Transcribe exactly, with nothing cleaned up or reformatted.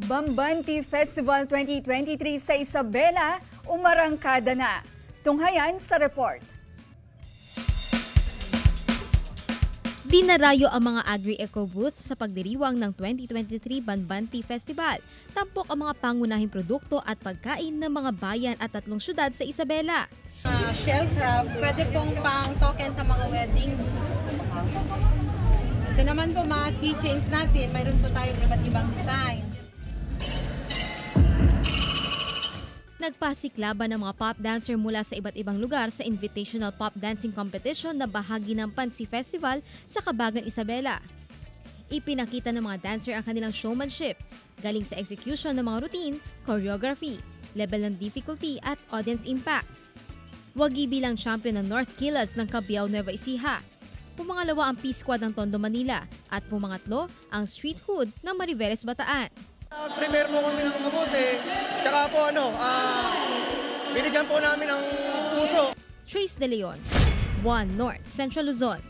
Bambanti Festival twenty twenty-three sa Isabela, umarangkada na. Tunghayan sa report. Dinarayo ang mga Agri-Eco booth sa pagdiriwang ng twenty twenty-three Bambanti Festival. Tampok ang mga pangunahing produkto at pagkain ng mga bayan at tatlong syudad sa Isabela. Uh, shellcraft, pwede pong pang token sa mga weddings. Ito naman po mga keychains natin, mayroon po tayong iba't ibang designs. Nagpasiklaban ng mga pop dancer mula sa iba't ibang lugar sa Invitational Pop Dancing Competition na bahagi ng Pansi Festival sa Kabagan, Isabela. Ipinakita ng mga dancer ang kanilang showmanship, galing sa execution ng mga routine, choreography, level ng difficulty at audience impact. Wagi bilang champion ng North Quilas ng Cabiao, Nueva Ecija. Pumangalawa ang P-Squad ng Tondo, Manila at pumangatlo ang Street Hood ng Mariveles, Bataan. Uh, premier mo kami ng mabuti, tsaka po ano, uh, binigyan po namin ng puso. Trace De Leon, One North, Central Luzon.